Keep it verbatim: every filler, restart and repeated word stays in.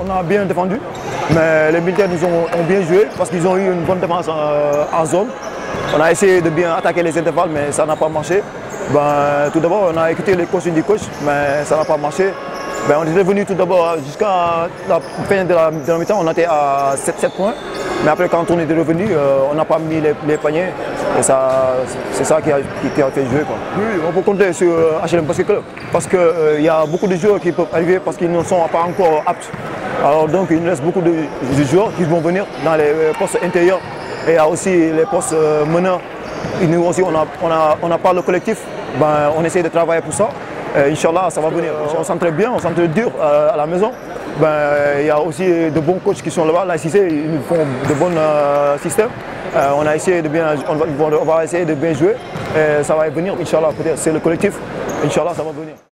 on a bien défendu, mais les militaires nous ont, ont bien joué parce qu'ils ont eu une bonne défense en, en zone. On a essayé de bien attaquer les intervalles, mais ça n'a pas marché. Ben, tout d'abord, on a écouté les consignes du coach, mais ça n'a pas marché. Ben, on était venu tout d'abord jusqu'à la fin de la, de la mi-temps, on était à sept points. Mais après, quand on est revenu, euh, on n'a pas mis les, les paniers. Et c'est ça qui a, qui, qui a fait jouer, quoi. Oui, on peut compter sur euh, H L M Basket Club. Parce qu'il euh, y a beaucoup de joueurs qui peuvent arriver parce qu'ils ne sont pas encore aptes. Alors donc, il nous reste beaucoup de, de joueurs qui vont venir dans les postes intérieurs. Et il y a aussi les postes euh, meneurs. Et nous aussi, on n'a on a, on a pas le collectif. Ben, on essaie de travailler pour ça. Et Inch'Allah, ça va venir. On s'entraîne bien, on s'entraîne dur euh, à la maison. Ben, il y a aussi de bons coachs qui sont là-bas. Là, ici, ils nous font de bons euh, systèmes. Euh, on a essayé de bien, on va, on va essayer de bien jouer. Et ça va venir, Inch'Allah, peut-être. C'est le collectif. Inch'Allah, ça va venir.